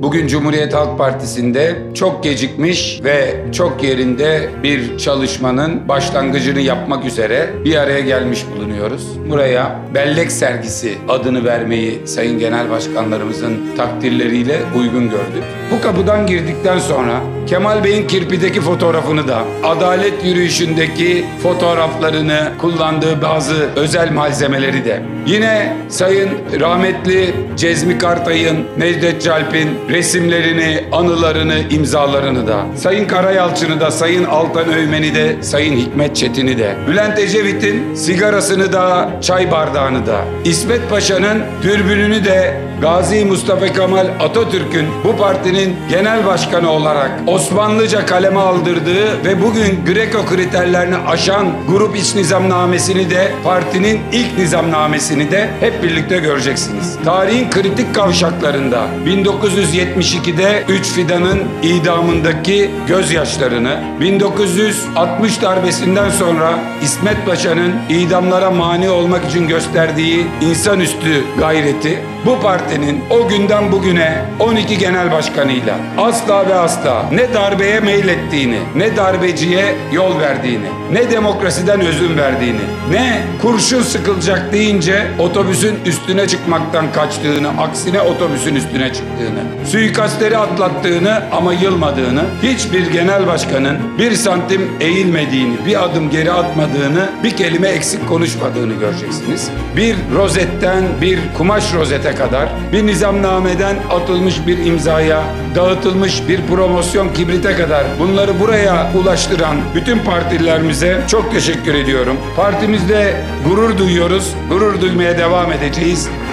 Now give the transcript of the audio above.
Bugün Cumhuriyet Halk Partisi'nde çok gecikmiş ve çok yerinde bir çalışmanın başlangıcını yapmak üzere bir araya gelmiş bulunuyoruz. Buraya bellek sergisi adını vermeyi Sayın Genel Başkanlarımızın takdirleriyle uygun gördük. Bu kapıdan girdikten sonra Kemal Bey'in kirpideki fotoğrafını da, adalet yürüyüşündeki fotoğraflarını, kullandığı bazı özel malzemeleri de, yine Sayın rahmetli Cezmi Kartay'ın, Necdet Calp'in resimlerini, anılarını, imzalarını da, Sayın Karayalçın'ı da, Sayın Altan Öğmen'i de, Sayın Hikmet Çetin'i de, Bülent Ecevit'in sigarasını da, çay bardağını da, İsmet Paşa'nın dürbününü de, Gazi Mustafa Kemal Atatürk'ün bu partinin genel başkanı olarak Osmanlıca kaleme aldırdığı ve bugün Greco kriterlerini aşan grup iç nizamnamesini de, partinin ilk nizamnamesini de hep birlikte göreceksiniz. Tarihin kritik kavşaklarında 1972'de 3 fidanın idamındaki gözyaşlarını, 1960 darbesinden sonra İsmet Paşa'nın idamlara mani olmak için gösterdiği insanüstü gayreti, bu partinin o günden bugüne 12 genel başkanıyla asla ve asla ne darbeye meylettiğini, ne darbeciye yol verdiğini, ne demokrasiden özün verdiğini, ne kurşun sıkılacak deyince otobüsün üstüne çıkmaktan kaçtığını, aksine otobüsün üstüne çıktığını, suikastleri atlattığını ama yılmadığını, hiçbir genel başkanın bir santim eğilmediğini, bir adım geri atmadığını, bir kelime eksik konuşmadığını göreceksiniz. Bir rozetten bir kumaş rozete kadar, bir nizamnameden atılmış bir imzaya, dağıtılmış bir promosyon kibrite kadar bunları buraya ulaştıran bütün partilerimize çok teşekkür ediyorum. Partimizde gurur duyuyoruz, gurur duymaya devam edeceğiz.